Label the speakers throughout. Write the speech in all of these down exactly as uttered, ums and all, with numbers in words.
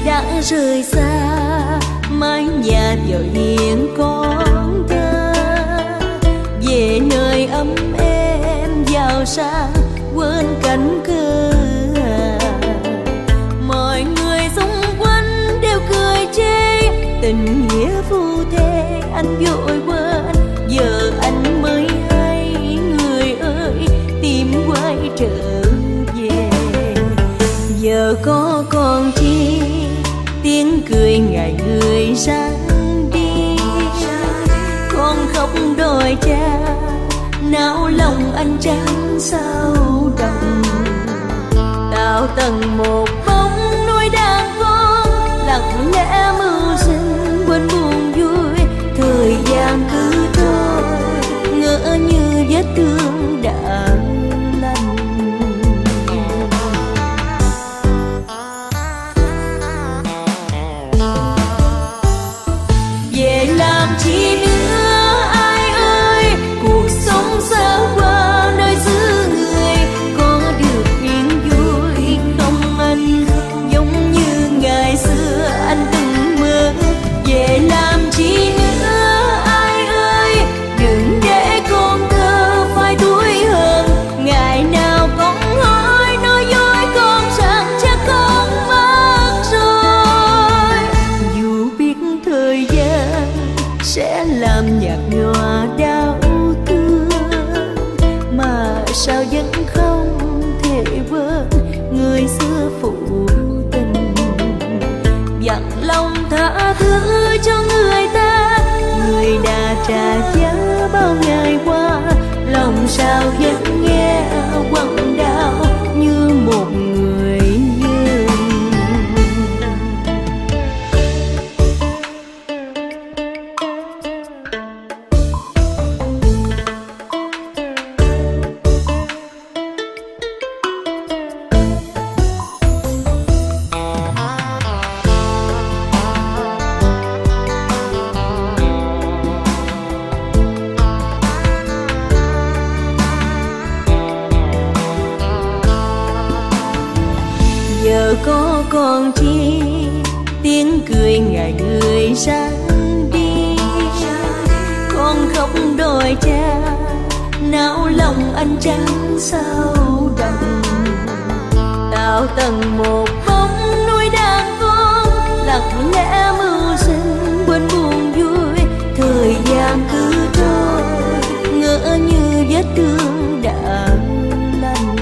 Speaker 1: đã rời xa mái nhà vợ hiền con thơ, về nơi ấm êm giàu sang quên cảnh cửa. Mọi người xung quanh đều cười chê tình nghĩa phu thê anh vội quên, giờ anh mới hay người ơi tìm quay trở về. Giờ có còn chi tiếng cười ngày người sang đi, con khóc đòi cha náo lòng anh chẳng sao đồng. Tạo tầng một bóng nuôi đàn con lặng lẽ mưu sinh quên buồn vui, thời gian cứ trôi ngỡ như vết thương đã lành. Về làm chi nữa ai ơi, cuộc sống sao qua nơi xứ người, có được yên vui không anh, giống như ngày xưa anh từng mơ. Về làm chi nữa ai ơi, đừng để con thơ phải tuổi hơn, ngày nào con hỏi nói dối con rằng chắc con mất rồi. Dù biết thời gian sẽ làm nhạt nhòa đau thương, mà sao vẫn không thể quên người xưa phụ tình. Dặn lòng tha thứ cho người ta, người đã trả giá bao ngày qua, lòng sao vẫn nghe quặn đau như một người dưng. Giờ có còn chi tiếng cười ngày người sang đi, con khóc đòi cha náo lòng anh chẳng sao đồng. Tạo tầng một bóng nuôi đàn con lặng lẽ mưu sinh quên buồn vui, thời gian cứ trôi ngỡ như vết thương đã lành.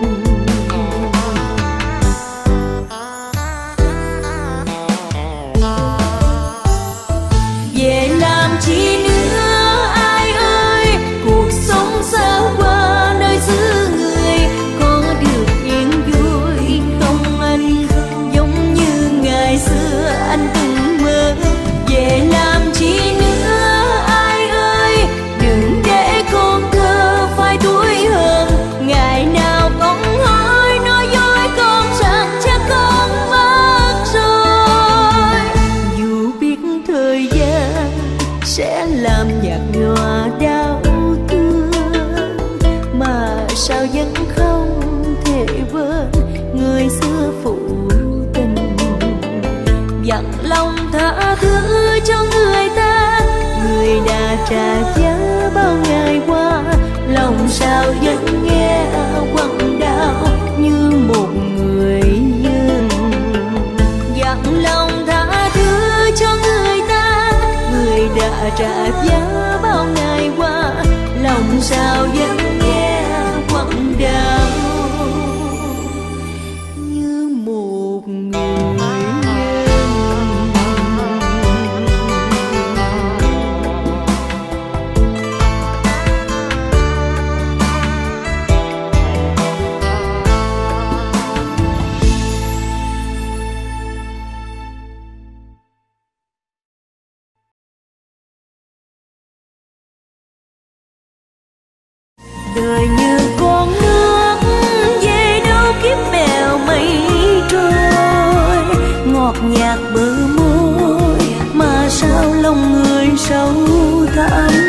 Speaker 1: Về làm chi nữa ai ơi, cuộc sống sao qua nơi xứ người, có được yên vui không anh, giống như ngày xưa anh từng mơ. Về làm chi nữa ai ơi, đừng để con thơ phải tuổi hơn, ngày nào con hỏi nói dối con rằng chắc con mất rồi. Dù biết thời gian sẽ làm nhạt nhòa đau thương, mà sao vẫn không thể quên người xưa phụ tình. Dặn lòng tha thứ cho người ta, người đã trả giá bao ngày qua, lòng sao vẫn nghe quặn đau như một người dưng. Dặn lòng tha thứ cho người ta, người đã trả giá bao ngày qua, lòng sao vẫn nghe quặn đau như một người đời như con nước về đâu kiếp bèo mây trôi, ngọt nhạt bờ môi mà sao lòng người sâu thẳm.